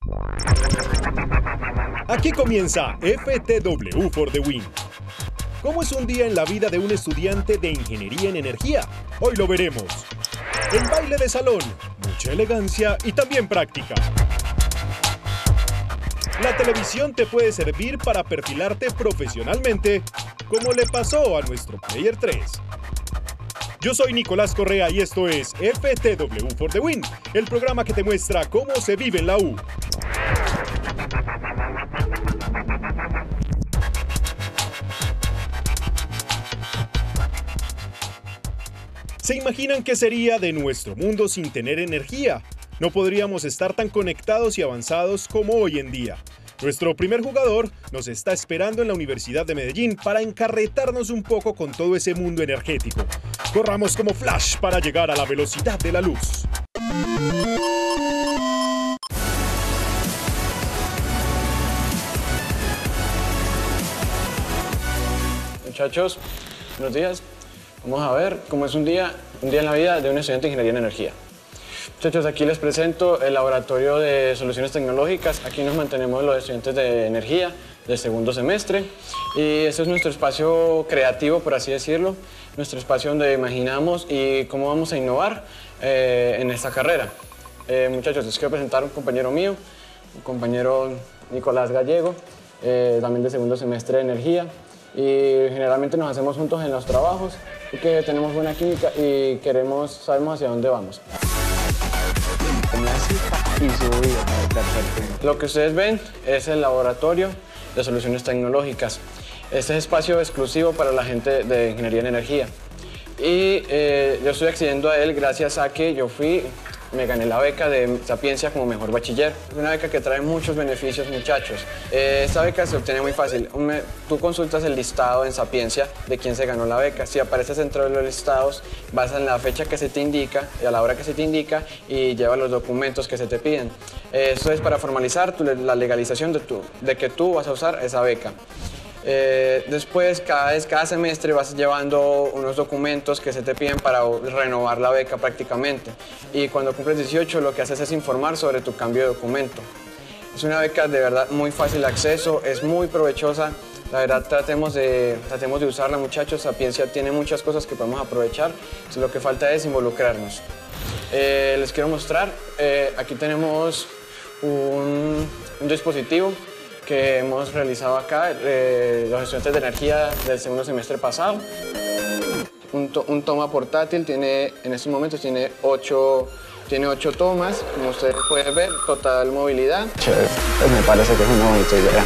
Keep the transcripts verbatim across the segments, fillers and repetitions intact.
Aquí comienza F T W for the Win. ¿Cómo es un día en la vida de un estudiante de Ingeniería en Energía? Hoy lo veremos. El baile de salón, mucha elegancia y también práctica. La televisión te puede servir para perfilarte profesionalmente, como le pasó a nuestro Player tres. Yo soy Nicolás Correa y esto es F T W for the Win, el programa que te muestra cómo se vive en la U. ¿Se imaginan qué sería de nuestro mundo sin tener energía? No podríamos estar tan conectados y avanzados como hoy en día. Nuestro primer jugador nos está esperando en la Universidad de Medellín para encarretarnos un poco con todo ese mundo energético. Corramos como Flash para llegar a la velocidad de la luz. Muchachos, buenos días. Vamos a ver cómo es un día, un día en la vida de un estudiante de Ingeniería en Energía. Muchachos, aquí les presento el laboratorio de soluciones tecnológicas. Aquí nos mantenemos los estudiantes de energía del segundo semestre. Y este es nuestro espacio creativo, por así decirlo. Nuestro espacio donde imaginamos y cómo vamos a innovar eh, en esta carrera. Eh, muchachos, les quiero presentar a un compañero mío, un compañero Nicolás Gallego, eh, también de segundo semestre de energía. Y generalmente nos hacemos juntos en los trabajos porque tenemos buena química y queremos, sabemos hacia dónde vamos. Y su vida, perfecto. Lo que ustedes ven es el laboratorio de soluciones tecnológicas. Este es espacio exclusivo para la gente de Ingeniería en Energía. Y eh, yo estoy accediendo a él gracias a que yo fui, me gané la beca de Sapiencia como mejor bachiller. Es una beca que trae muchos beneficios, muchachos. Eh, esta beca se obtiene muy fácil. Me, tú consultas el listado en Sapiencia de quién se ganó la beca. Si apareces dentro de los listados, vas en la fecha que se te indica y a la hora que se te indica y llevas los documentos que se te piden. Eh, esto es para formalizar tu, la legalización de, tu, de que tú vas a usar esa beca. Eh, después, cada, vez, cada semestre vas llevando unos documentos que se te piden para renovar la beca prácticamente. Y cuando cumples dieciocho, lo que haces es informar sobre tu cambio de documento. Es una beca de verdad muy fácil de acceso, es muy provechosa. La verdad, tratemos de, tratemos de usarla, muchachos. Sapiencia tiene muchas cosas que podemos aprovechar. Entonces, lo que falta es involucrarnos. Eh, les quiero mostrar, eh, aquí tenemos un, un dispositivo que hemos realizado acá, eh, los estudiantes de energía del segundo semestre pasado. Un, to un toma portátil, tiene, en estos momentos tiene ocho, tiene ocho tomas, como ustedes pueden ver, total movilidad. Chévere, pues me parece que es una bonita idea.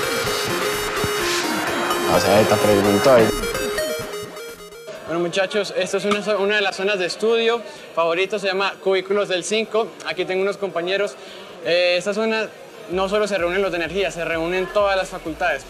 O sea, esta pregunta ahí. Bueno, muchachos, esta es una, una de las zonas de estudio favoritas, se llama Cubículos del cinco. Aquí tengo unos compañeros. Eh, esta zona no solo se reúnen los de energía, se reúnen todas las facultades.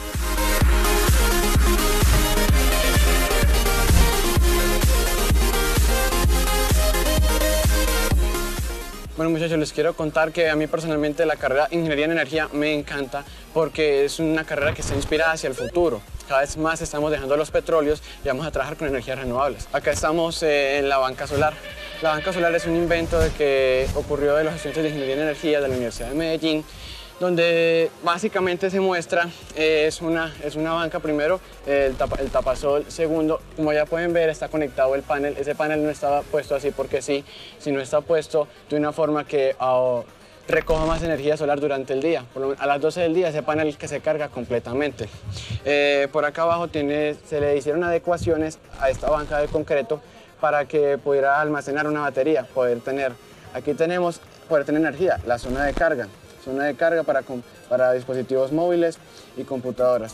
Bueno, muchachos, les quiero contar que a mí personalmente la carrera Ingeniería en Energía me encanta porque es una carrera que está inspirada hacia el futuro. Cada vez más estamos dejando los petróleos y vamos a trabajar con energías renovables. Acá estamos eh, en la banca solar. La banca solar es un invento de que ocurrió de los estudiantes de Ingeniería en Energía de la Universidad de Medellín, donde básicamente se muestra, eh, es, una, es una banca primero, el, tapa, el tapasol segundo. Como ya pueden ver, está conectado el panel. Ese panel no estaba puesto así porque sí, sino está puesto de una forma que oh, recoja más energía solar durante el día. Por lo menos a las doce del día ese panel que se carga completamente. Eh, por acá abajo tiene, se le hicieron adecuaciones a esta banca de concreto para que pudiera almacenar una batería, poder tener, aquí tenemos, poder tener energía, la zona de carga. Zona de carga para, para dispositivos móviles y computadoras.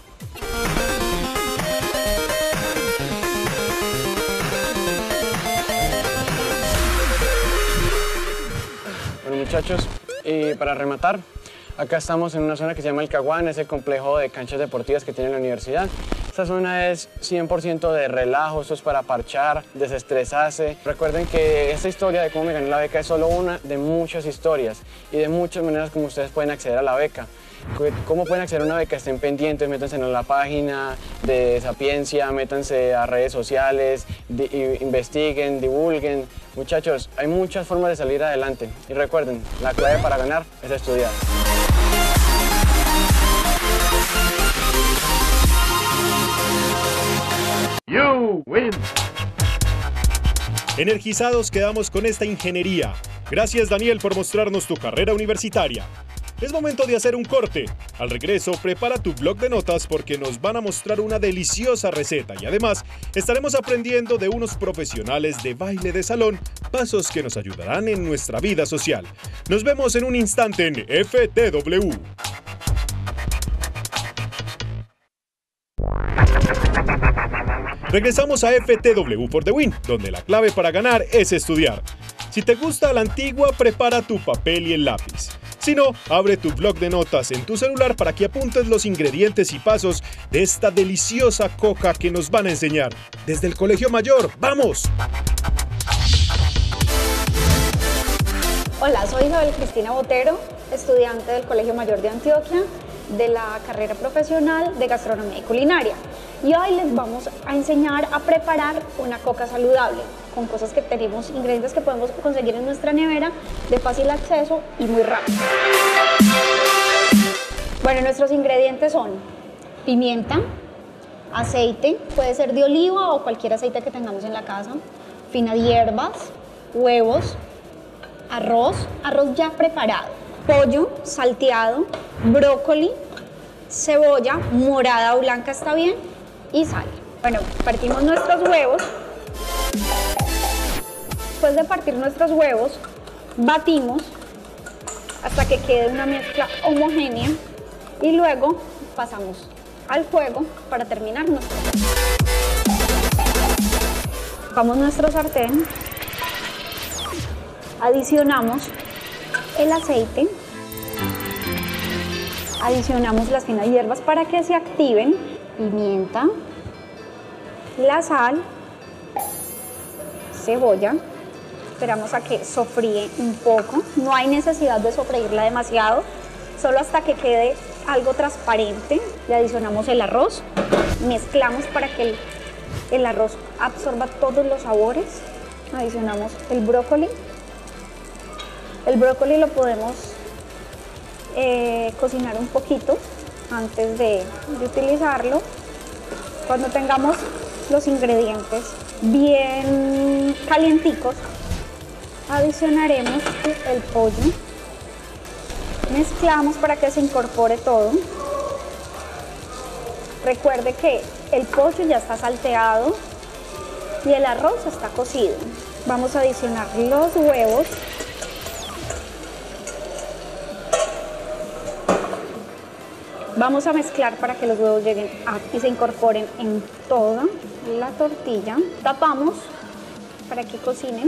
Bueno, muchachos, y para rematar, acá estamos en una zona que se llama El Caguán, es el complejo de canchas deportivas que tiene la universidad. Esta zona es cien por ciento de relajo, esto es para parchar, desestresarse. Recuerden que esta historia de cómo me gané la beca es solo una de muchas historias y de muchas maneras como ustedes pueden acceder a la beca. ¿Cómo pueden acceder a una beca? Estén pendientes, métanse en la página de Sapiencia, métanse a redes sociales, di, investiguen, divulguen. Muchachos, hay muchas formas de salir adelante y recuerden, la clave para ganar es estudiar. You win. Energizados quedamos con esta ingeniería. Gracias, Daniel, por mostrarnos tu carrera universitaria. Es momento de hacer un corte. Al regreso, prepara tu blog de notas porque nos van a mostrar una deliciosa receta y además estaremos aprendiendo de unos profesionales de baile de salón pasos que nos ayudarán en nuestra vida social. Nos vemos en un instante en F T W. Regresamos a F T W for the Win, donde la clave para ganar es estudiar. Si te gusta la antigua, prepara tu papel y el lápiz. Si no, abre tu blog de notas en tu celular para que apuntes los ingredientes y pasos de esta deliciosa coca que nos van a enseñar. Desde el Colegio Mayor, ¡vamos! Hola, soy Isabel Cristina Botero, estudiante del Colegio Mayor de Antioquia, de la carrera profesional de gastronomía y culinaria. Y hoy les vamos a enseñar a preparar una coca saludable con cosas que tenemos, ingredientes que podemos conseguir en nuestra nevera de fácil acceso y muy rápido. Bueno, nuestros ingredientes son pimienta, aceite, puede ser de oliva o cualquier aceite que tengamos en la casa, fina de hierbas, huevos, arroz, arroz ya preparado, pollo salteado, brócoli, cebolla morada o blanca está bien y sal. Bueno, partimos nuestros huevos. Después de partir nuestros huevos, batimos hasta que quede una mezcla homogénea y luego pasamos al fuego para terminar nuestro. Sacamos nuestro sartén, adicionamos el aceite, adicionamos las finas hierbas para que se activen, pimienta, la sal, cebolla. Esperamos a que sofríe un poco, no hay necesidad de sofreírla demasiado, solo hasta que quede algo transparente. Le adicionamos el arroz, mezclamos para que el, el arroz absorba todos los sabores. Adicionamos el brócoli. El brócoli lo podemos eh, cocinar un poquito antes de, de utilizarlo. Cuando tengamos los ingredientes bien calienticos, adicionaremos el pollo, mezclamos para que se incorpore todo. Recuerde que el pollo ya está salteado y el arroz está cocido. Vamos a adicionar los huevos. Vamos a mezclar para que los huevos lleguen a, y se incorporen en toda la tortilla. Tapamos para que cocinen.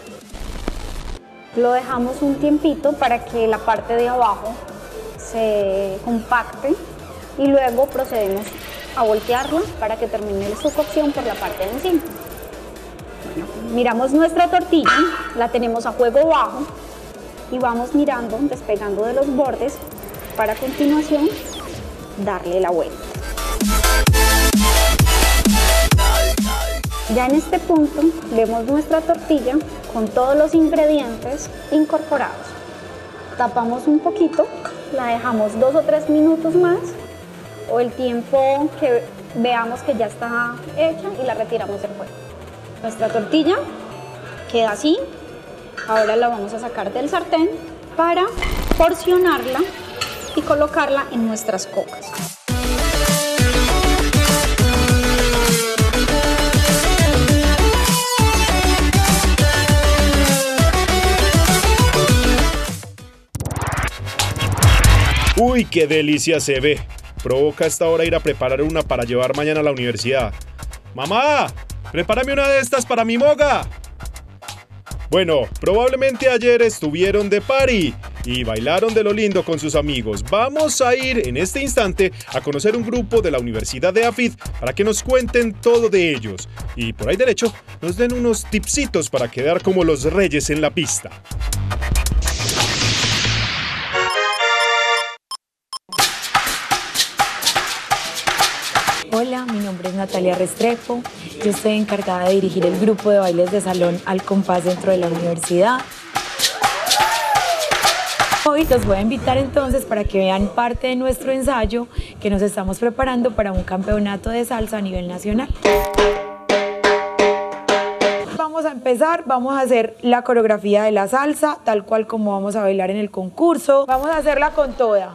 Lo dejamos un tiempito para que la parte de abajo se compacte y luego procedemos a voltearla para que termine su cocción por la parte de encima. Bueno, miramos nuestra tortilla, la tenemos a fuego bajo y vamos mirando, despegando de los bordes para a continuación darle la vuelta. Ya en este punto vemos nuestra tortilla con todos los ingredientes incorporados. Tapamos un poquito, la dejamos dos o tres minutos más o el tiempo que veamos que ya está hecha y la retiramos del fuego. Nuestra tortilla queda así. Ahora la vamos a sacar del sartén para porcionarla y colocarla en nuestras cocas. ¡Uy, qué delicia se ve! Provoca a esta hora ir a preparar una para llevar mañana a la universidad. ¡Mamá! ¡Prepárame una de estas para mi moga! Bueno, probablemente ayer estuvieron de party y bailaron de lo lindo con sus amigos. Vamos a ir en este instante a conocer un grupo de la Universidad de AFIT para que nos cuenten todo de ellos y por ahí derecho nos den unos tipsitos para quedar como los reyes en la pista. Hola, mi nombre es Natalia Restrepo, yo estoy encargada de dirigir el grupo de bailes de salón Al Compás dentro de la universidad. Hoy los voy a invitar entonces para que vean parte de nuestro ensayo que nos estamos preparando para un campeonato de salsa a nivel nacional. Vamos a empezar, vamos a hacer la coreografía de la salsa, tal cual como vamos a bailar en el concurso. Vamos a hacerla con toda.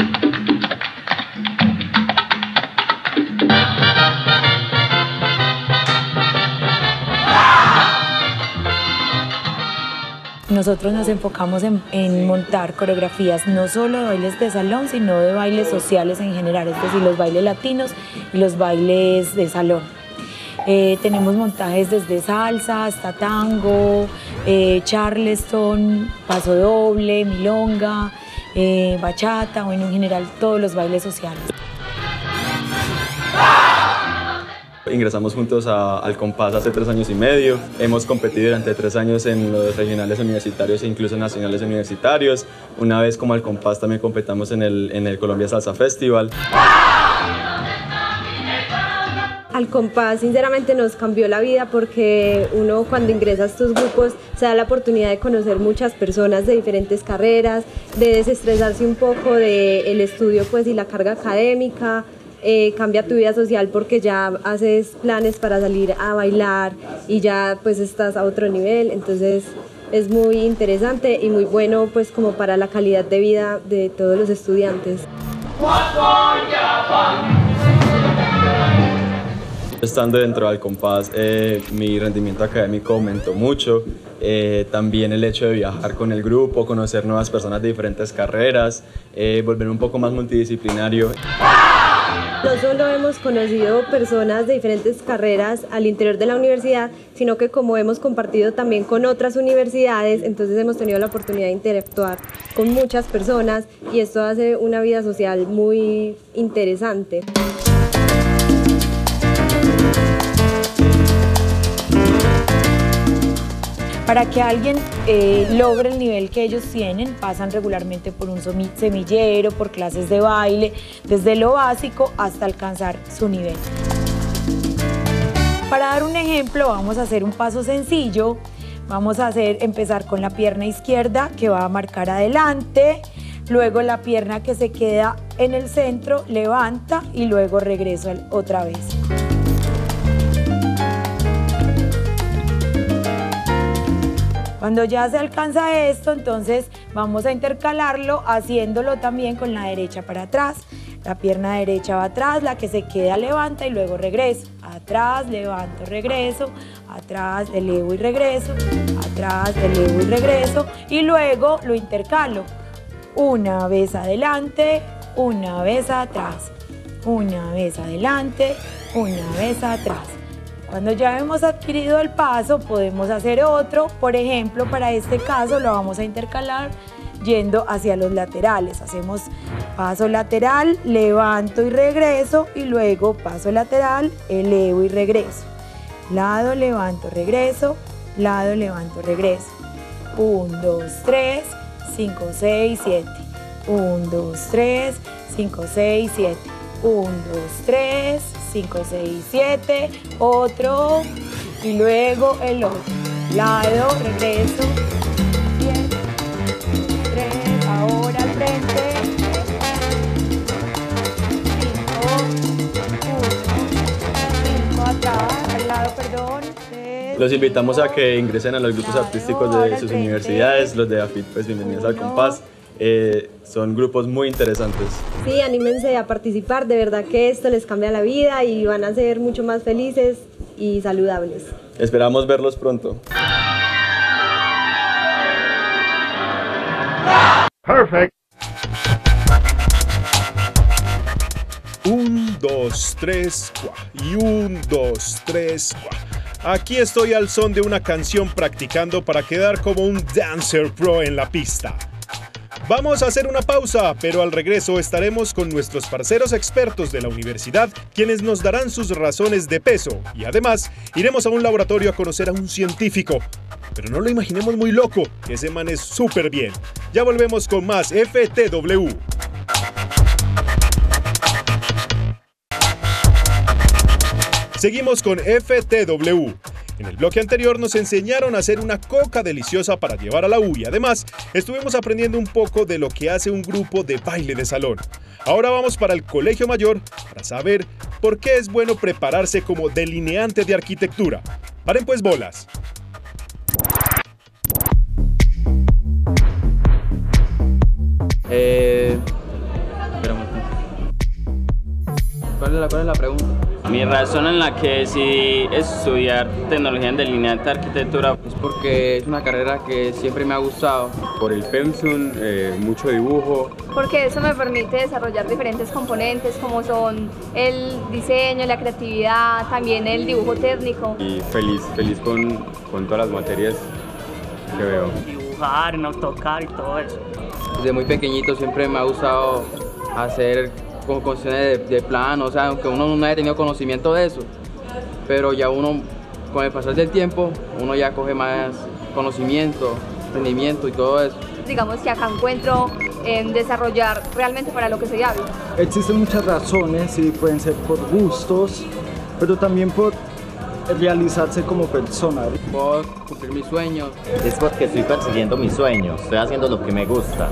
Nosotros nos enfocamos en, en montar coreografías no solo de bailes de salón, sino de bailes sociales en general, es decir, los bailes latinos y los bailes de salón. Eh, tenemos montajes desde salsa hasta tango, eh, charleston, paso doble, milonga, eh, bachata, bueno, en general todos los bailes sociales. Ingresamos juntos a, al Compás hace tres años y medio. Hemos competido durante tres años en los regionales universitarios e incluso nacionales universitarios. Una vez como Al Compás también competamos en el, en el Colombia Salsa Festival. Al Compás sinceramente nos cambió la vida porque uno cuando ingresa a estos grupos se da la oportunidad de conocer muchas personas de diferentes carreras, de desestresarse un poco del estudio pues, y la carga académica. Eh, cambia tu vida social porque ya haces planes para salir a bailar y ya pues estás a otro nivel, entonces es muy interesante y muy bueno pues como para la calidad de vida de todos los estudiantes. Estando dentro del Compás, eh, mi rendimiento académico aumentó mucho, eh, también el hecho de viajar con el grupo, conocer nuevas personas de diferentes carreras, eh, volverme un poco más multidisciplinario. No solo hemos conocido personas de diferentes carreras al interior de la universidad, sino que como hemos compartido también con otras universidades, entonces hemos tenido la oportunidad de interactuar con muchas personas y esto hace una vida social muy interesante. Para que alguien eh, logre el nivel que ellos tienen, pasan regularmente por un semillero, por clases de baile, desde lo básico hasta alcanzar su nivel. Para dar un ejemplo, vamos a hacer un paso sencillo. Vamos a hacer, empezar con la pierna izquierda que va a marcar adelante, luego la pierna que se queda en el centro, levanta y luego regreso otra vez. Cuando ya se alcanza esto, entonces vamos a intercalarlo haciéndolo también con la derecha para atrás. La pierna derecha va atrás, la que se queda levanta y luego regreso. Atrás, levanto, regreso, atrás, elevo y regreso, atrás, elevo y regreso. Y luego lo intercalo. Una vez adelante, una vez atrás, una vez adelante, una vez atrás. Cuando ya hemos adquirido el paso, podemos hacer otro. Por ejemplo, para este caso lo vamos a intercalar yendo hacia los laterales. Hacemos paso lateral, levanto y regreso, y luego paso lateral, elevo y regreso. Lado, levanto, regreso, lado, levanto, regreso. uno, dos, tres, cinco, seis, siete. uno, dos, tres, cinco, seis, siete. uno, dos, tres, cinco, seis, siete, otro y luego el otro. Lado, regreso, siete, tres, ahora al frente, cinco, uno, cinco, atrás, al lado, perdón. tres, Los invitamos a que ingresen a los grupos lado, artísticos de sus frente, universidades, los de AFIT, pues bienvenidos al Compás. Eh, son grupos muy interesantes. Sí, anímense a participar, de verdad que esto les cambia la vida y van a ser mucho más felices y saludables. Esperamos verlos pronto. Perfect. Un, dos, tres, cuá. Y un, dos, tres, cuá. Aquí estoy al son de una canción practicando para quedar como un dancer pro en la pista. Vamos a hacer una pausa, pero al regreso estaremos con nuestros parceros expertos de la universidad, quienes nos darán sus razones de peso. Y además, iremos a un laboratorio a conocer a un científico. Pero no lo imaginemos muy loco, que ese man es súper bien. Ya volvemos con más F T W. Seguimos con F T W. En el bloque anterior nos enseñaron a hacer una coca deliciosa para llevar a la U y además estuvimos aprendiendo un poco de lo que hace un grupo de baile de salón. Ahora vamos para el colegio mayor para saber por qué es bueno prepararse como delineante de arquitectura. Paren pues bolas. Eh, espérame. ¿Cuál es la, cuál es la pregunta? Mi razón en la que decidí estudiar tecnología en delineante de arquitectura es porque es una carrera que siempre me ha gustado. Por el pensum, eh, mucho dibujo. Porque eso me permite desarrollar diferentes componentes como son el diseño, la creatividad, también el dibujo técnico. Y feliz, feliz con, con todas las materias que veo. Dibujar, en AutoCAD y todo eso. Desde muy pequeñito siempre me ha gustado hacer con cuestiones de, de plano, o sea, aunque uno no haya tenido conocimiento de eso, pero ya uno, con el pasar del tiempo, uno ya coge más conocimiento, rendimiento y todo eso. Digamos que acá encuentro en desarrollar realmente para lo que soy hábil. Existen muchas razones, sí, pueden ser por gustos, pero también por realizarse como persona. Por cumplir mis sueños. Es porque estoy persiguiendo mis sueños, estoy haciendo lo que me gusta.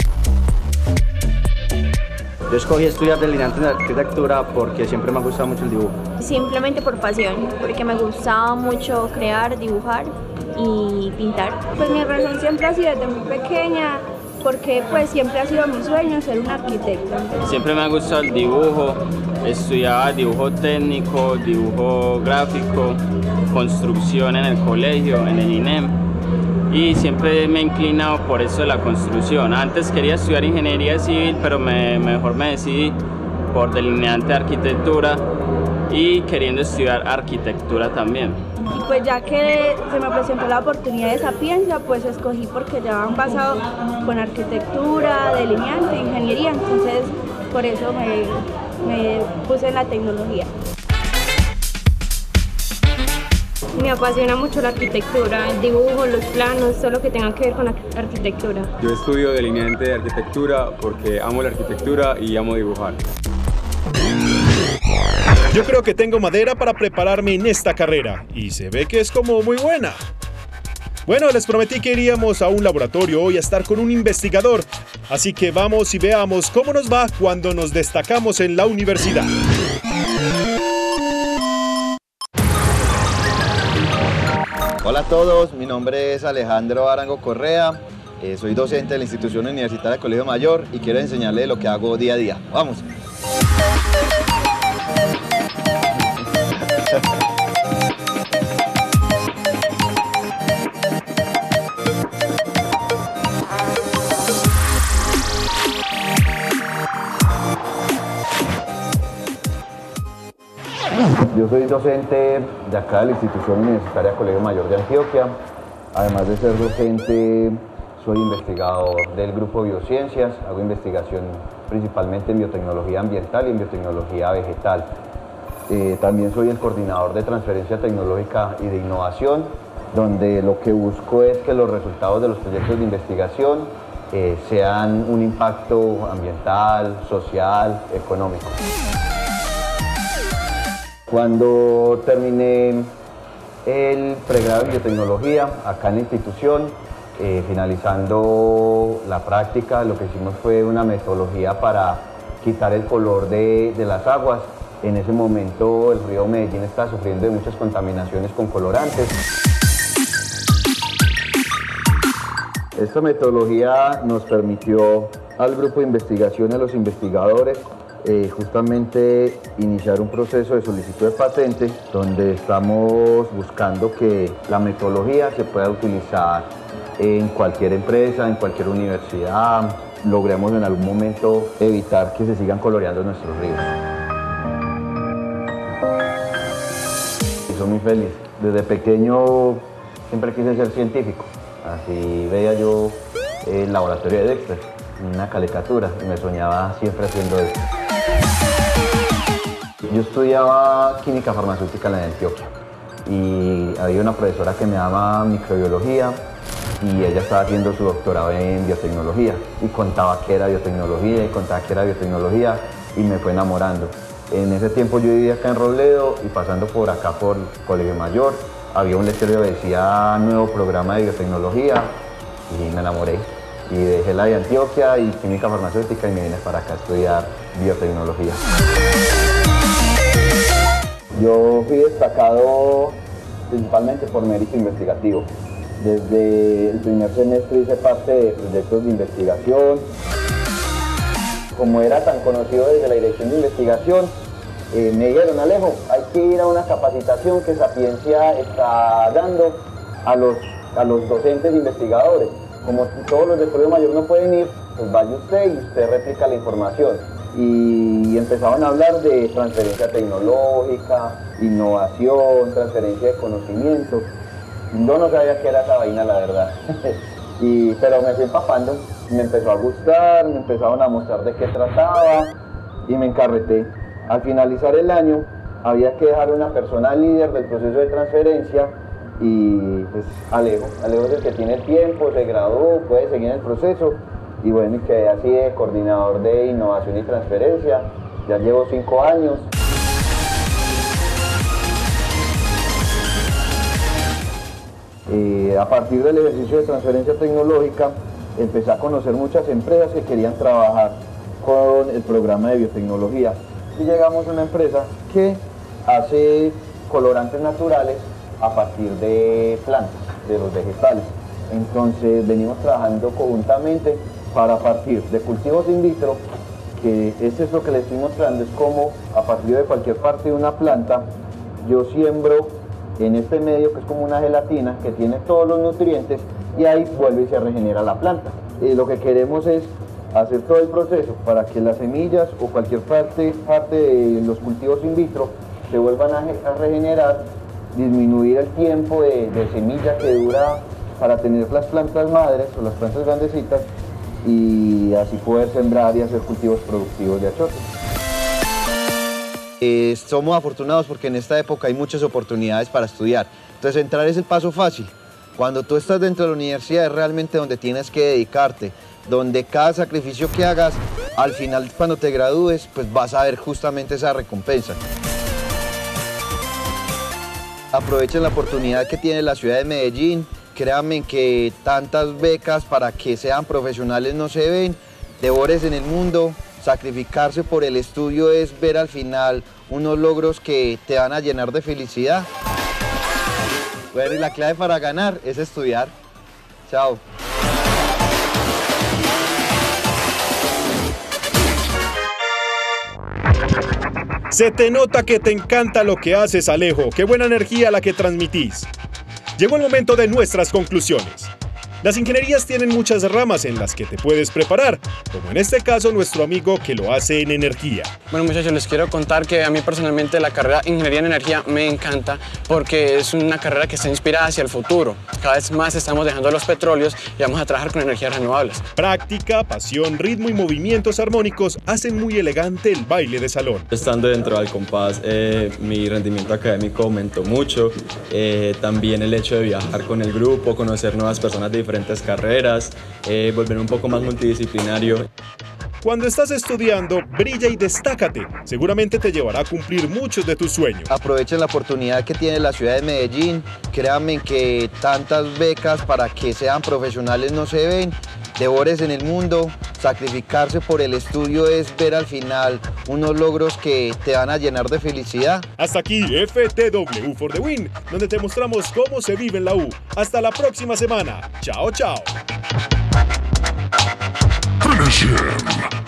Yo escogí estudiar delineante en arquitectura porque siempre me ha gustado mucho el dibujo. Simplemente por pasión, porque me gustaba mucho crear, dibujar y pintar. Pues mi razón siempre ha sido desde muy pequeña, porque pues siempre ha sido mi sueño ser un arquitecto. Siempre me ha gustado el dibujo, estudiaba dibujo técnico, dibujo gráfico, construcción en el colegio, en el I N E M. Y siempre me he inclinado por eso de la construcción. Antes quería estudiar ingeniería civil, pero me, mejor me decidí por delineante de arquitectura y queriendo estudiar arquitectura también. Y pues ya que se me presentó la oportunidad de Sapienza, pues escogí porque ya han pasado con arquitectura, delineante, ingeniería, entonces por eso me, me puse en la tecnología. Me apasiona mucho la arquitectura, el dibujo, los planos, todo lo que tenga que ver con la arquitectura. Yo estudio delineante de arquitectura porque amo la arquitectura y amo dibujar. Yo creo que tengo madera para prepararme en esta carrera y se ve que es como muy buena. Bueno, les prometí que iríamos a un laboratorio hoy a estar con un investigador, así que vamos y veamos cómo nos va cuando nos destacamos en la universidad. Hola a todos, mi nombre es Alejandro Arango Correa, eh, soy docente de la institución universitaria Colegio Mayor y quiero enseñarles lo que hago día a día. ¡Vamos! Yo soy docente de acá de la institución universitaria Colegio Mayor de Antioquia. Además de ser docente, soy investigador del grupo Biociencias. Hago investigación principalmente en biotecnología ambiental y en biotecnología vegetal. Eh, también soy el coordinador de transferencia tecnológica y de innovación, donde lo que busco es que los resultados de los proyectos de investigación eh, sean un impacto ambiental, social, económico. Cuando terminé el pregrado en biotecnología acá en la institución, eh, finalizando la práctica, lo que hicimos fue una metodología para quitar el color de, de las aguas. En ese momento el río Medellín está sufriendo de muchas contaminaciones con colorantes. Esta metodología nos permitió al grupo de investigación y a los investigadores Eh, justamente iniciar un proceso de solicitud de patente donde estamos buscando que la metodología se pueda utilizar en cualquier empresa, en cualquier universidad, logremos en algún momento evitar que se sigan coloreando nuestros ríos. Y soy muy feliz. Desde pequeño siempre quise ser científico, así veía yo el laboratorio de Dexter. una caricatura y me soñaba siempre haciendo eso. Yo estudiaba química farmacéutica en la de Antioquia y había una profesora que me daba microbiología y ella estaba haciendo su doctorado en biotecnología y contaba que era biotecnología y contaba que era biotecnología y me fue enamorando. En ese tiempo yo vivía acá en Robledo y pasando por acá por Colegio Mayor había un letrero que decía nuevo programa de biotecnología y me enamoré. Y dejé la de Antioquia y química farmacéutica y me vine para acá a estudiar biotecnología. Yo fui destacado principalmente por mérito investigativo. Desde el primer semestre hice parte de proyectos de investigación. Como era tan conocido desde la dirección de investigación, eh, me dijeron, Alejo, hay que ir a una capacitación que Sapiencia está dando a los, a los docentes investigadores. Como todos los del Colegio Mayor no pueden ir, pues vaya usted y usted replica la información. Y empezaron a hablar de transferencia tecnológica, innovación, transferencia de conocimiento. Yo no sabía qué era esa vaina, la verdad. y, pero me fui empapando, me empezó a gustar, me empezaron a mostrar de qué trataba y me encarreté. Al finalizar el año había que dejar una persona líder del proceso de transferencia y pues Alejo, Alejo es el que tiene tiempo, se graduó, puede seguir en el proceso y bueno, y quedé así de coordinador de innovación y transferencia, ya llevo cinco años. Eh, a partir del ejercicio de transferencia tecnológica empecé a conocer muchas empresas que querían trabajar con el programa de biotecnología y llegamos a una empresa que hace colorantes naturales a partir de plantas, de los vegetales. Entonces venimos trabajando conjuntamente para partir de cultivos in vitro, que este es lo que les estoy mostrando, es como a partir de cualquier parte de una planta yo siembro en este medio que es como una gelatina que tiene todos los nutrientes y ahí vuelve y se regenera la planta. Y lo que queremos es hacer todo el proceso para que las semillas o cualquier parte, parte de los cultivos in vitro se vuelvan a, a regenerar, disminuir el tiempo de, de semilla que dura para tener las plantas madres o las plantas grandecitas y así poder sembrar y hacer cultivos productivos de achote. Eh, somos afortunados porque en esta época hay muchas oportunidades para estudiar, entonces entrar es el paso fácil. Cuando tú estás dentro de la universidad es realmente donde tienes que dedicarte, donde cada sacrificio que hagas, al final cuando te gradúes, pues vas a ver justamente esa recompensa. Aprovechen la oportunidad que tiene la ciudad de Medellín, créanme que tantas becas para que sean profesionales no se ven, devores en el mundo, sacrificarse por el estudio es ver al final unos logros que te van a llenar de felicidad. Bueno, y la clave para ganar es estudiar. Chao. Se te nota que te encanta lo que haces, Alejo. Qué buena energía la que transmitís. Llegó el momento de nuestras conclusiones. Las ingenierías tienen muchas ramas en las que te puedes preparar, como en este caso nuestro amigo que lo hace en energía. Bueno muchachos, les quiero contar que a mí personalmente la carrera Ingeniería en Energía me encanta porque es una carrera que está inspirada hacia el futuro. Cada vez más estamos dejando los petróleos y vamos a trabajar con energías renovables. Práctica, pasión, ritmo y movimientos armónicos hacen muy elegante el baile de salón. Estando dentro del compás, eh, mi rendimiento académico aumentó mucho. Eh, también el hecho de viajar con el grupo, conocer nuevas personas de diferentes diferentes carreras, eh, volver un poco más multidisciplinario. Cuando estás estudiando, brilla y destácate. Seguramente te llevará a cumplir muchos de tus sueños. Aprovechen la oportunidad que tiene la ciudad de Medellín. Créanme que tantas becas para que sean profesionales no se ven. Devores en el mundo. Sacrificarse por el estudio es ver al final unos logros que te van a llenar de felicidad. Hasta aquí F T W for the Win, donde te mostramos cómo se vive en la U. Hasta la próxima semana. Chao, chao. Finish him.